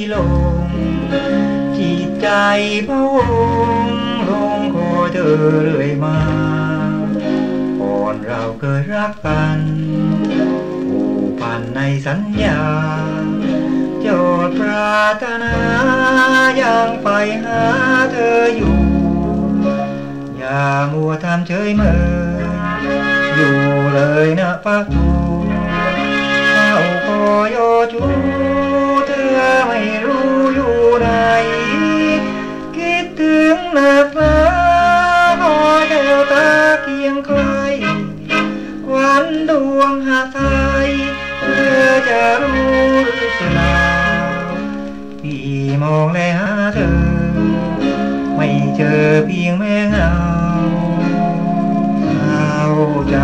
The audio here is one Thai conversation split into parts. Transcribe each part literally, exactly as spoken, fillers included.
ลงจิตใจพะวงลงคอยเธอเรื่อยมาก่อนเราเคยรักกันผูกพันในสัญญาโจทย์ปรารถนายังไปหาเธออยู่อย่ามัวทำเฉยเมยอยู่เลยนะปักตูเข้าคอยจูเธอไม่รู้อยู่ไหนคิดถึงหนักหนาคอยแก้วตาเคียงใกล้วันดวงหาไทยเธอจะรู้หรือเปล่าพี่มองและหาเธอไม่เจอเพียงแม่เงาเอาใจ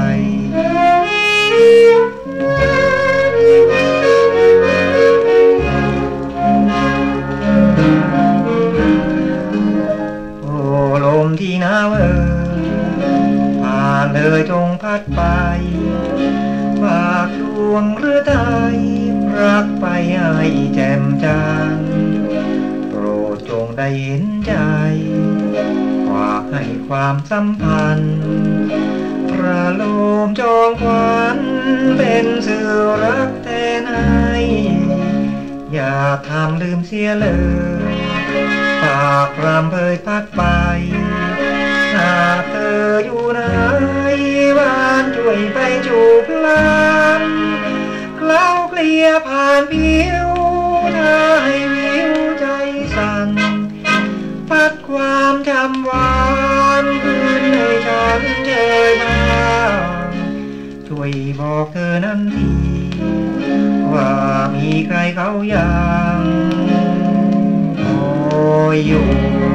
โอ้ลมที่หนาวเอ่ยผ่านเลยจงพัดไปฝากดวงหรือไทยรักไปให้แจ่มจันทร์โปรดจงได้เห็นใจฝากให้ความสัมพันธ์ประโลมจองควันเป็นสื่อรักแทนให้อย่าทำลืมเสียเลยฝากรำเพยพัดไปหากเธออยู่ไหนบ้านช่วยไปจูบลานเคล้าเกลี่ยผ่านผิวถ้าให้วิวใจสั่นพัดความจำหวานคืนให้ฉันเจอมาช่วยบอกเธอนั้นทีว่ามีใครเขายังคอยอยู่